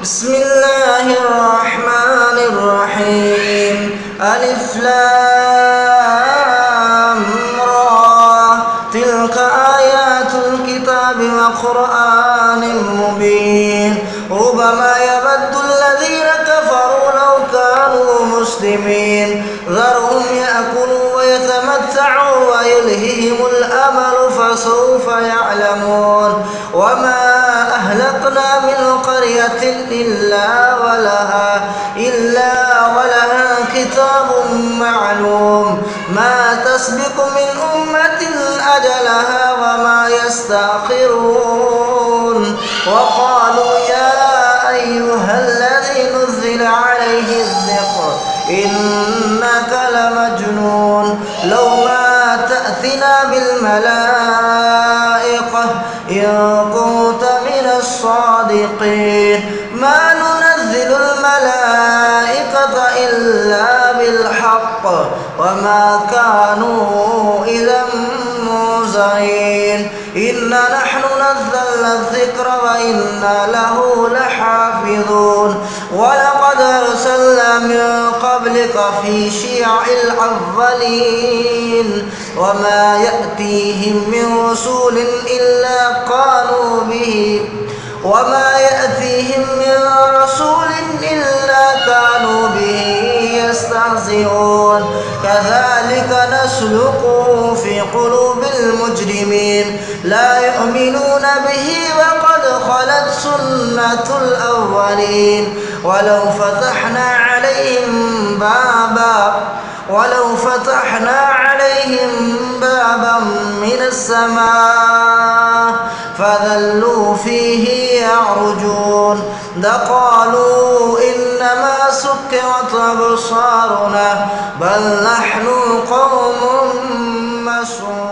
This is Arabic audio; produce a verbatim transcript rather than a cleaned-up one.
بسم الله الرحمن الرحيم. ألف لام را، تلك آيات الكتاب وقرآن مبين. ربما يود الذين كفروا لو كانوا مسلمين. ذرهم يأكلوا ويتمتعوا ويلههم الأمل فسوف يعلمون. وما أهلكنا من قرية إلا ولها إلا ولها كتاب معلوم. ما تسبق من أمة أجلها وما يستأخرون. وقالوا يا أيها الذي نزل عليه الذكر إنك لمجنون. لو ما تأتنا بالملائكة إن كنت من الصادقين. ما ننزل الملائكة إلا بالحق وما كانوا إذا منظرين. إنا نحن نزلنا الذكر وإنا له لحافظون. ولقد أرسلنا من قبلك في شيع الأولين وما يأتيهم من رسول إلا قالوا به وما يأتيهم من رسول إلا كانوا به يستهزئون. كذلك نسلكه في قلوب المجرمين لا يؤمنون به وقد خلت سنة الأولين. ولو فتحنا عليهم بابا ولو فتحنا عليهم بابا من السماء فظلوا فيه يعرجون لقالوا إنما سكرت أبصارنا بل نحن قوم مسحورون.